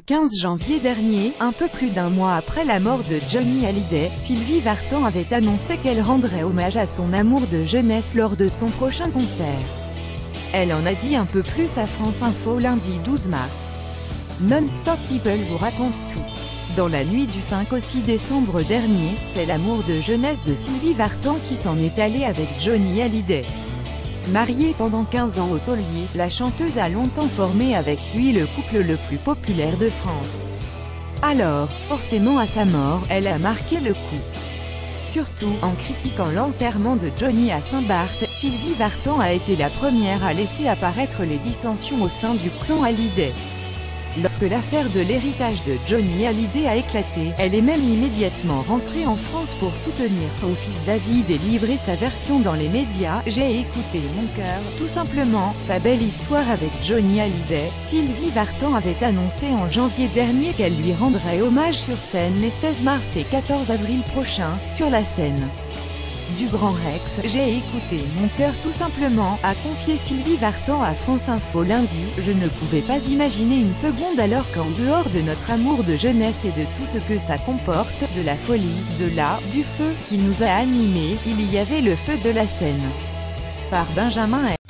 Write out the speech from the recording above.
15 janvier dernier, un peu plus d'un mois après la mort de Johnny Hallyday, Sylvie Vartan avait annoncé qu'elle rendrait hommage à son amour de jeunesse lors de son prochain concert. Elle en a dit un peu plus à France Info lundi 12 mars. Non-Stop People vous raconte tout. Dans la nuit du 5 au 6 décembre dernier, c'est l'amour de jeunesse de Sylvie Vartan qui s'en est allé avec Johnny Hallyday. Mariée pendant 15 ans au taulier, la chanteuse a longtemps formé avec lui le couple le plus populaire de France. Alors, forcément à sa mort, elle a marqué le coup. Surtout, en critiquant l'enterrement de Johnny à Saint-Barth, Sylvie Vartan a été la première à laisser apparaître les dissensions au sein du clan Hallyday. Lorsque l'affaire de l'héritage de Johnny Hallyday a éclaté, elle est même immédiatement rentrée en France pour soutenir son fils David et livrer sa version dans les médias. J'ai écouté mon cœur, tout simplement, sa belle histoire avec Johnny Hallyday. Sylvie Vartan avait annoncé en janvier dernier qu'elle lui rendrait hommage sur scène les 16 mars et 14 avril prochains, sur la scène du Grand Rex. J'ai écouté mon cœur tout simplement, a confié Sylvie Vartan à France Info lundi. Je ne pouvais pas imaginer une seconde alors qu'en dehors de notre amour de jeunesse et de tout ce que ça comporte, de la folie, du feu, qui nous a animés, il y avait le feu de la scène. Par Benjamin